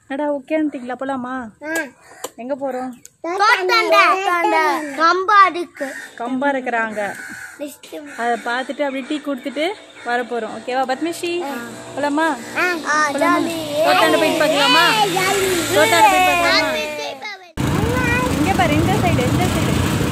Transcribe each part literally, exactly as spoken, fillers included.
என்னடா ஓகேன்ட்டீங்களா போலாமா? எங்க போறோம்? கம்பா இருக்கு கம்பா இருக்கிறாங்க. அதை பார்த்துட்டு அப்படியே டீ கொடுத்துட்டு வர போறோம். ஓகேவா பத்மிஷி? போலாமா? தோட்டாண்ட போயிட்டு பார்க்கலாமா? தோட்டாண்ட போயிட்டு பார்க்கலாமா? இங்க பாரு, இந்த சைடு இந்த சைடு.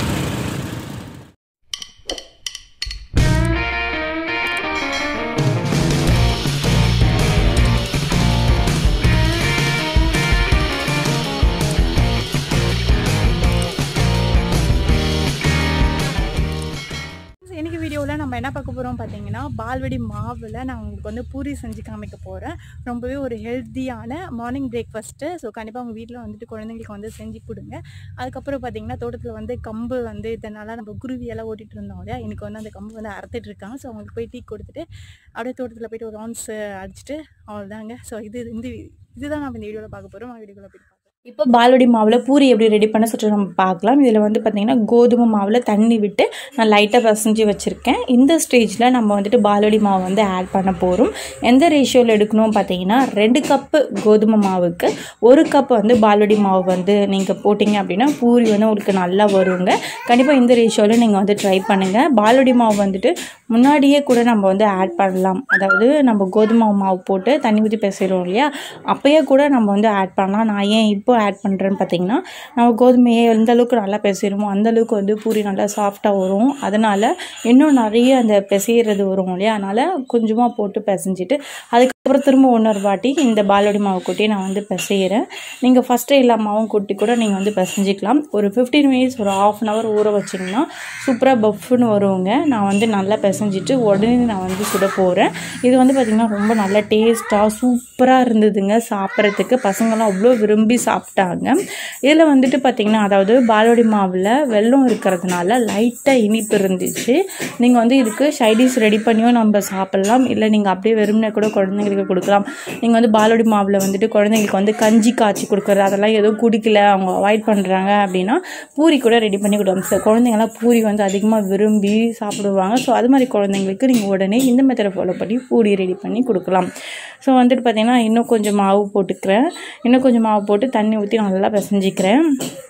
இன்னைக்கு வீடியோவில் நம்ம என்ன பார்க்க போகிறோம் பார்த்தீங்கன்னா, பால்வடி மாவில் நான் உங்களுக்கு வந்து பூரி செஞ்சு காமிக்க போகிறேன். ரொம்பவே ஒரு ஹெல்த்தியான மார்னிங் பிரேக்ஃபாஸ்ட்டு. ஸோ கண்டிப்பாக உங்கள் வீட்டில் வந்துட்டு குழந்தைங்களுக்கு வந்து செஞ்சு கொடுங்க. அதுக்கப்புறம் பார்த்தீங்கன்னா, தோட்டத்தில் வந்து கம்பு வந்து இதனால் நம்ம குருவியெல்லாம் ஓட்டிகிட்டு இருந்தோம் இல்லையா, எனக்கு வந்து அந்த கம்பு வந்து அறுத்துட்டு இருக்காங்க. ஸோ அவங்களுக்கு போய் டீ கொடுத்துட்டு அப்படியே தோட்டத்தில் போய்ட்டு ஒரு ரவுண்ட்ஸ் அடிச்சுட்டு அவ்வளோதாங்க. ஸோ இது இந்த இதுதான் நம்ம இந்த வீடியோவில் பார்க்க போகிறோம். வீடியோவில் போய் இப்போ பால்வடி மாவில் பூரி எப்படி ரெடி பண்ண சொல்லிட்டு நம்ம பார்க்கலாம். இதில் வந்து பார்த்திங்கன்னா கோதுமை மாவில் தண்ணி விட்டு நான் லைட்டாக பசஞ்சு வச்சுருக்கேன். இந்த ஸ்டேஜில் நம்ம வந்துட்டு பால்வடி மாவு வந்து ஆட் பண்ண போகிறோம். எந்த ரேஷியோவில் எடுக்கணும் பார்த்தீங்கன்னா, ரெண்டு கப்பு கோதுமை மாவுக்கு ஒரு கப் வந்து பால்வடி மாவு வந்து நீங்கள் போட்டிங்க அப்படின்னா பூரி வந்து உங்களுக்கு நல்லா வருங்க. கண்டிப்பாக இந்த ரேஷியோவில் நீங்கள் வந்து ட்ரை பண்ணுங்கள். பால்வடி மாவு வந்துட்டு முன்னாடியே கூட நம்ம வந்து ஆட் பண்ணலாம். அதாவது நம்ம கோதுமை மாவு போட்டு தண்ணி ஊற்றி பிசைறோம் இல்லையா, அப்போயே கூட நம்ம வந்து ஆட் பண்ணலாம். நான் ஏன் இப்போ ஆட் பண்ணுறேன்னு பார்த்தீங்கன்னா, நம்ம கோதுமையை எந்த அளவுக்கு நல்லா பிசைறோமோ அந்த அளவுக்கு வந்து பூரி நல்லா சாஃப்டாக வரும். அதனால் இன்னும் நிறைய அந்த பிசைறது வரும் இல்லையா, அதனால் கொஞ்சமாக போட்டு பிசைஞ்சிட்டு அதுக்கப்புறம் திரும்ப ஒன்றொரு வாட்டி இந்த பால்வடி மாவு கொட்டி நான் வந்து பிசைகிறேன். நீங்கள் ஃபஸ்ட்டே எல்லா மாவும் கொட்டி கூட நீங்கள் வந்து பிசைஞ்சிக்கலாம். ஒரு ஃபிஃப்டீன் மினிட்ஸ் ஒரு ஆஃப் அன் ஹவர் ஊற வச்சிங்கன்னா சூப்பராக பஃப்னு வருவாங்க. நான் வந்து நல்லா பிசைஞ்சிட்டு உடனே நான் வந்து சுட போகிறேன். இது வந்து பார்த்திங்கன்னா ரொம்ப நல்ல டேஸ்ட்டாக சூப்பராக இருந்ததுங்க சாப்பிட்றதுக்கு. பசங்களாம் அவ்வளோ விரும்பி சாப்பிட்டாங்க. இதில் வந்துட்டு பார்த்திங்கன்னா, அதாவது பால்வடி மாவில் வெல்லம் இருக்கிறதுனால லைட்டாக இனிப்பு இருந்துச்சு. நீங்கள் வந்து இதுக்கு சைடிஷ் ரெடி பண்ணியும் நம்ம சாப்பிட்லாம், இல்லை நீங்கள் அப்படியே வெறும்னே கூட குழந்தைங்களுக்கு கொடுக்கலாம். நீங்கள் வந்து பால்வடி மாவில் வந்துட்டு குழந்தைங்களுக்கு வந்து கஞ்சி காய்ச்சி கொடுக்குறது அதெல்லாம் எதுவும் குடிக்கல, அவங்க அவாய்ட் பண்ணுறாங்க அப்படின்னா பூரி கூட ரெடி பண்ணி கொடுப்பாங்க. ஸோ குழந்தைங்களாம் பூரி வந்து அதிகமாக விரும்பி சாப்பிடுவாங்க. ஸோ அது மாதிரி குழந்தைங்களுக்கு நீங்கள் உடனே இந்த மெத்தடை ஃபாலோ பண்ணி பூரி ரெடி பண்ணி கொடுக்கலாம். ஸோ வந்துட்டு பார்த்திங்கன்னா, இன்னும் கொஞ்சம் மாவு போட்டுக்கிறேன். இன்னும் கொஞ்சம் மாவு போட்டு தண்ணி ஊற்றி நல்லா பிசைஞ்சிக்கிறேன்.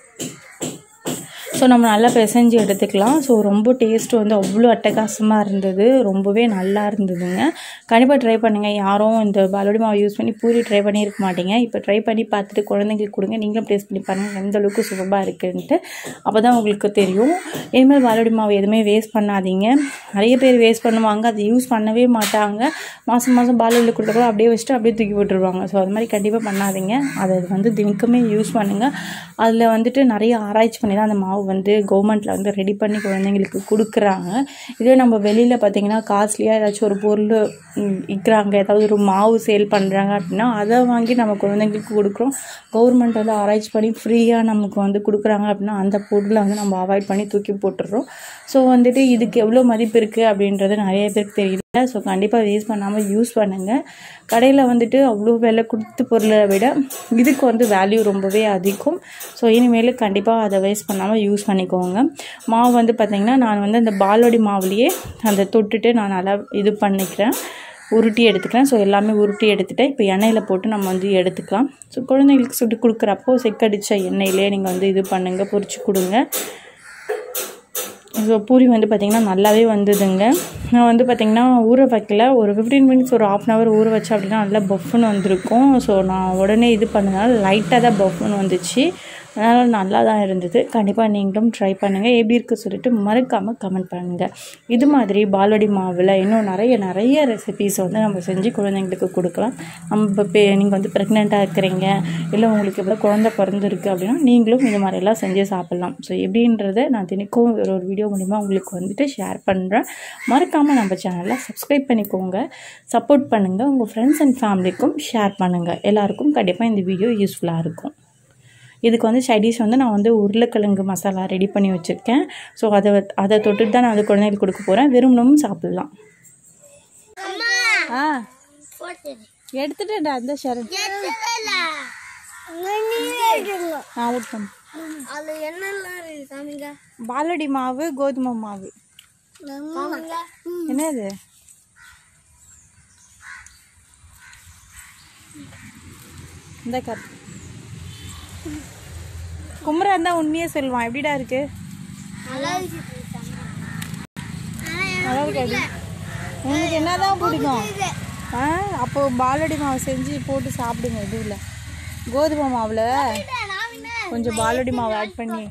ஸோ நம்ம நல்லா பிசைஞ்சு எடுத்துக்கலாம். ஸோ ரொம்ப டேஸ்ட்டு வந்து அவ்வளோ அட்டகாசமாக இருந்தது, ரொம்பவே நல்லா இருந்ததுங்க. கண்டிப்பாக ட்ரை பண்ணுங்கள். யாரும் இந்த பால்வடி மாவு யூஸ் பண்ணி பூரி ட்ரை பண்ணியிருக்க மாட்டீங்க. இப்போ ட்ரை பண்ணி பார்த்துட்டு குழந்தைங்களுக்கு கொடுங்க. நீங்களும் டேஸ்ட் பண்ணி பாருங்கள் எந்த அளவுக்கு சுலபமாக இருக்குன்ட்டு. அப்போ தான் உங்களுக்கு தெரியும். இனிமேல் பால்வடி மாவு எதுவுமே வேஸ்ட் பண்ணாதீங்க. நிறைய பேர் வேஸ்ட் பண்ணுவாங்க, அதை யூஸ் பண்ணவே மாட்டாங்க. மாதம் மாதம் பால்வடி கொடுத்தா அப்படியே வச்சுட்டு அப்படியே தூக்கி போட்டுருவாங்க. ஸோ அது மாதிரி கண்டிப்பாக பண்ணாதீங்க. அதை வந்து தினக்குமே யூஸ் பண்ணுங்கள். அதில் வந்துட்டு நிறைய ஆராய்ச்சி பண்ணி தான் அந்த மாவு வந்து கவர்மெண்ட்டில் வந்து ரெடி பண்ணி குழந்தைங்களுக்கு கொடுக்குறாங்க. இதே நம்ம வெளியில் பார்த்திங்கன்னா காஸ்ட்லியாக ஏதாச்சும் ஒரு பொருள் விற்கிறாங்க, ஏதாவது ஒரு மாவு சேல் பண்ணுறாங்க அப்படின்னா அதை வாங்கி நம்ம குழந்தைங்களுக்கு கொடுக்குறோம். கவர்மெண்ட் வந்து ஆராய்ச்சி பண்ணி ஃப்ரீயாக நமக்கு வந்து கொடுக்குறாங்க அப்படின்னா அந்த பொருளை வந்து நம்ம அவாய்ட் பண்ணி தூக்கி போட்டுடுறோம். ஸோ வந்துட்டு இதுக்கு எவ்வளோ மதிப்பு இருக்குது அப்படின்றது நிறைய பேருக்கு தெரியல. ஸோ கண்டிப்பாக வேஸ்ட் பண்ணாமல் யூஸ் பண்ணுங்கள். கடையில் வந்துட்டு அவ்வளோ விலை கொடுத்து பொருளை விட இதுக்கு வந்து வேல்யூ ரொம்பவே அதிகம். ஸோ இனிமேல் கண்டிப்பாக அதை வேஸ்ட் பண்ணாமல் யூஸ் பண்ணிக்கோங்க. மாவு வந்து பார்த்திங்கன்னா, நான் வந்து அந்த பால்வடி மாவுலேயே அந்த தொட்டுட்டு நான் நல்லா இது பண்ணிக்கிறேன், உருட்டி எடுத்துக்கிறேன். ஸோ எல்லாமே உருட்டி எடுத்துகிட்டேன். இப்போ எண்ணெயில் போட்டு நம்ம வந்து எடுத்துக்கலாம். ஸோ குழந்தைங்களுக்கு சுட்டு கொடுக்குறப்போ செக்கடித்த எண்ணெயிலே நீங்கள் வந்து இது பண்ணுங்கள், பொரிச்சு கொடுங்க. ஸோ பூரி வந்து பார்த்திங்கன்னா நல்லாவே வந்ததுங்க. நான் வந்து பார்த்திங்கன்னா ஊற வைக்கல, ஒரு ஃபிஃப்டீன் மினிட்ஸ் ஒரு ஆஃப் அன் ஹவர் ஊற வச்சேன் அப்படின்னா நல்லா பஃப்னு வந்திருக்கும். ஸோ நான் உடனே இது பண்ணதுனால லைட்டாக தான் பஃப்னு வந்துச்சு. அதனால் நல்லா தான் இருந்தது. கண்டிப்பாக நீங்களும் ட்ரை பண்ணுங்கள். எப்படி இருக்குது சொல்லிட்டு மறக்காமல் கமெண்ட் பண்ணுங்கள். இது மாதிரி பால்வடி மாவில் இன்னும் நிறைய நிறைய ரெசிபீஸ் வந்து நம்ம செஞ்சு குழந்தைங்களுக்கு கொடுக்கலாம். நம்ம இப்போ நீங்கள் வந்து ப்ரெக்னெண்ட்டாக இருக்கிறீங்க, இல்லை உங்களுக்கு எவ்வளோ குழந்தை பிறந்திருக்கு அப்படின்னா நீங்களும் இது மாதிரிலாம் செஞ்சு சாப்பிட்லாம். ஸோ எப்படின்றத நான் தினைக்கும் ஒரு ஒரு வீடியோ மூலிமா உங்களுக்கு வந்துட்டு ஷேர் பண்ணுறேன். மறக்காமல் நம்ம சேனலை சப்ஸ்கிரைப் பண்ணிக்கோங்க, சப்போர்ட் பண்ணுங்கள். உங்கள் ஃப்ரெண்ட்ஸ் அண்ட் ஃபேமிலிக்கும் ஷேர் பண்ணுங்கள். எல்லாருக்கும் கண்டிப்பாக இந்த வீடியோ யூஸ்ஃபுல்லாக இருக்கும். இதுக்கு வந்து சைடிஷ் வந்து நான் வந்து உருளைக்கிழங்கு மசாலா ரெடி பண்ணி வச்சுருக்கேன். ஸோ அதை அதை தொட்டுட்டு தான் நான் அது குழந்தைங்களுக்கு கொடுக்க போகிறேன். வெறும்னும் சாப்பிட்லாம். ஆ எடுத்துட்டேன்டா அந்த ஷரன். ஆ ஊட்டம். பால்வடி மாவு, கோதுமை மாவு. என்னது? இந்த கப் குமரா இருந்தால் உண்மையே சொல்லுவான். எப்படிடா இருக்கு? நல்லா இருக்காது. உங்களுக்கு என்னதான் பிடிக்கும்? ஆ அப்போ பால்வடி மாவு செஞ்சு போட்டு சாப்பிடுங்க. இதுவில் கோதுமை மாவில் கொஞ்சம் பால்வடி மாவு ஆட் பண்ணி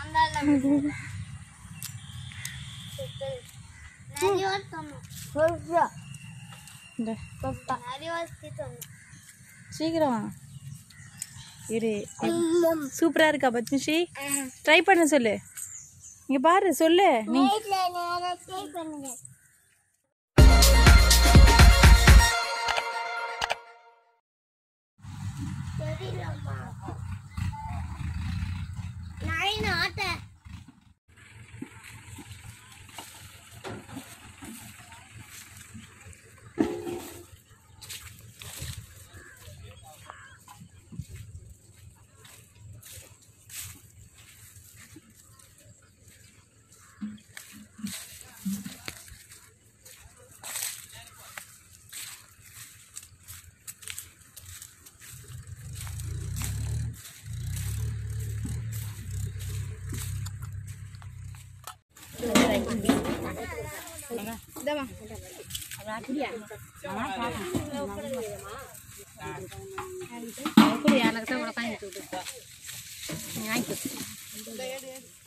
சீக்கிரம் இரு. சூப்பரா இருக்கா பத்மிஷி? ட்ரை பண்ண சொல்லு. இங்க பாரு சொல்லு நீ. aku dia anak saya malah kain itu. Ngaji.